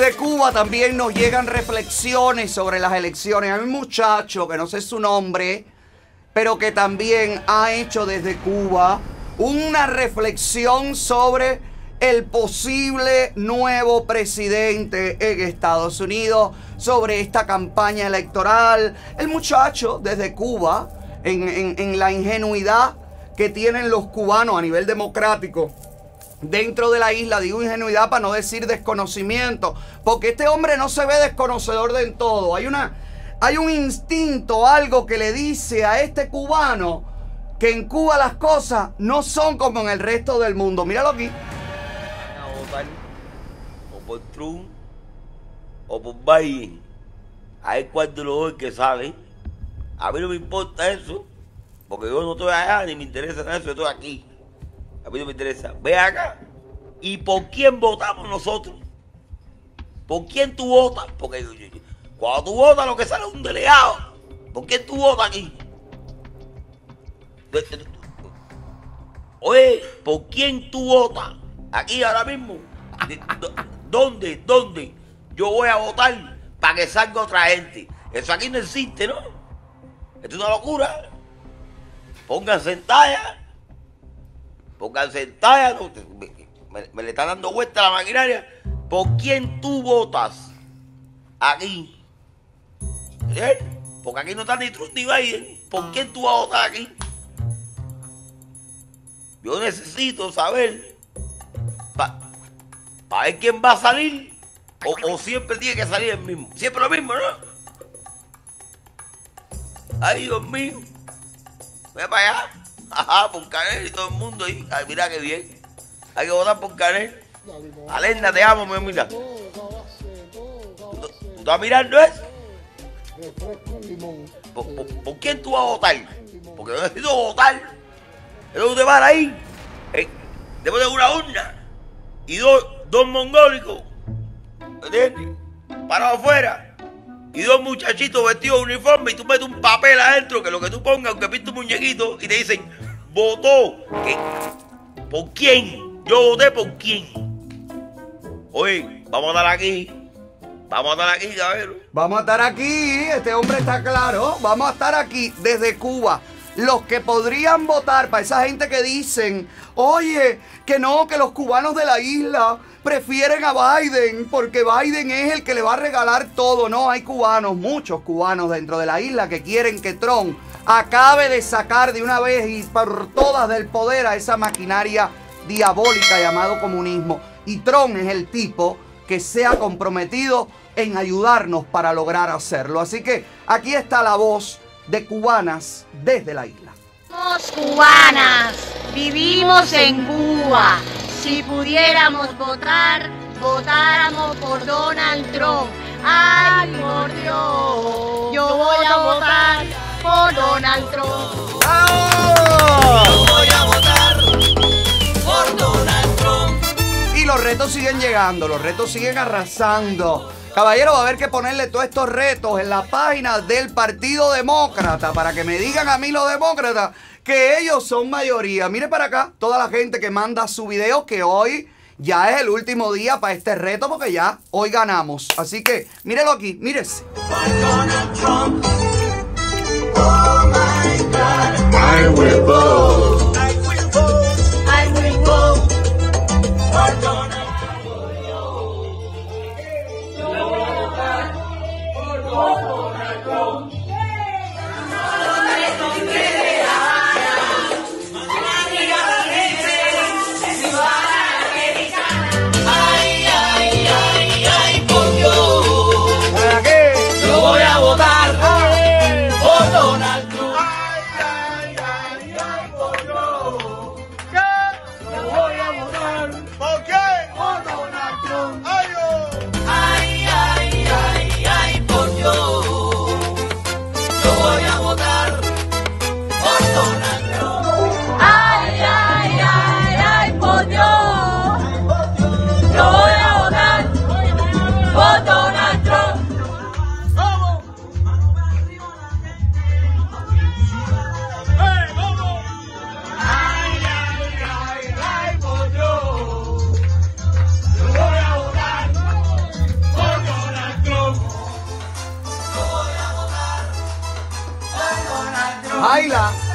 Desde Cuba también nos llegan reflexiones sobre las elecciones. Hay un muchacho que no sé su nombre, pero que también ha hecho desde Cuba una reflexión sobre el posible nuevo presidente en Estados Unidos, sobre esta campaña electoral. El muchacho desde Cuba, en la ingenuidad que tienen los cubanos a nivel democrático dentro de la isla, digo ingenuidad para no decir desconocimiento, porque este hombre no se ve desconocedor del todo. Hay un instinto, algo que le dice a este cubano que en Cuba las cosas no son como en el resto del mundo. Míralo aquí. Van a votar o por Trump o por Biden. Ahí cuando lo doy que sale. A mí no me importa eso, porque yo no estoy allá ni me interesa nada eso, yo estoy aquí. A mí no me interesa. Ve acá. ¿Y por quién votamos nosotros? ¿Por quién tú votas? Porque cuando tú votas lo que sale es un delegado. ¿Por quién tú votas aquí? Oye, ¿por quién tú votas? Aquí ahora mismo. ¿Dónde? Yo voy a votar para que salga otra gente. Eso aquí no existe, ¿no? Esto es una locura. Pónganse en talla. Pónganse en talla. No, me le está dando vuelta a la maquinaria. ¿Por quién tú votas? Aquí. ¿Eh? Porque aquí no está ni Trump ni Biden. ¿Por quién tú vas a votar aquí? Yo necesito saber para ver quién va a salir o siempre tiene que salir el mismo. Siempre lo mismo, ¿no? Ay, Dios mío. Ve para allá. Ajá, por Canel y todo el mundo ahí. Ay, mira qué bien. Hay que votar por Canel. Alerna, te amo, mi amiga. ¿Tú estás mirando eso? ¿Por quién tú vas a votar? Porque yo necesito votar. Eso usted va ahí, después de una urna y dos mongólicos, ¿entiendes? Parados afuera y dos muchachitos vestidos de uniforme y tú metes un papel adentro que lo que tú pongas, aunque pintes un muñequito y te dicen, votó. ¿Por quién? Yo voté por quién. Oye, vamos a estar aquí. Vamos a estar aquí, cabrón. Vamos a estar aquí, este hombre está claro. Vamos a estar aquí desde Cuba. Los que podrían votar, para esa gente que dicen, oye, que no, que los cubanos de la isla prefieren a Biden porque Biden es el que le va a regalar todo. No, hay cubanos, muchos cubanos dentro de la isla que quieren que Trump acabe de sacar de una vez y por todas del poder a esa maquinaria diabólica llamado comunismo. Y Trump es el tipo que se ha comprometido en ayudarnos para lograr hacerlo. Así que aquí está la voz de cubanas desde la isla. Somos cubanas, vivimos en Cuba. Si pudiéramos votar, votáramos por Donald Trump. ¡Ay, por Dios! Yo voy a votar por Donald Trump. ¡Oh! Yo voy a votar por Donald Trump. Y los retos siguen llegando, los retos siguen arrasando. Caballero, va a haber que ponerle todos estos retos en la página del Partido Demócrata para que me digan a mí los demócratas que ellos son mayoría. Mire para acá toda la gente que manda su video, que hoy ya es el último día para este reto porque ya hoy ganamos. Así que mírelo aquí, mírese. Donald Trump. Oh my God. I will vote. I will vote. I will vote for Donald Trump.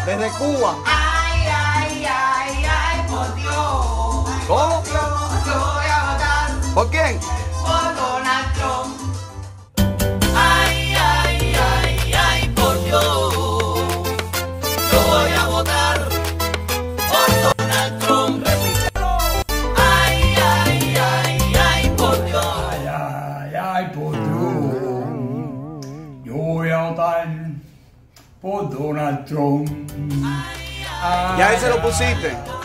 Desde Cuba. Ay, ay, ay, ay, por Dios. ¿Cómo? Yo voy a votar ¿Por quién? por Donald Trump. Ay, ay, ay, ay, por Dios. Yo voy a votar por Donald Trump. Ay, ay, ay, ay, por Dios. Ay, ay, ay, por Dios. Yo voy a votar por Donald Trump. Ya ese lo pusiste.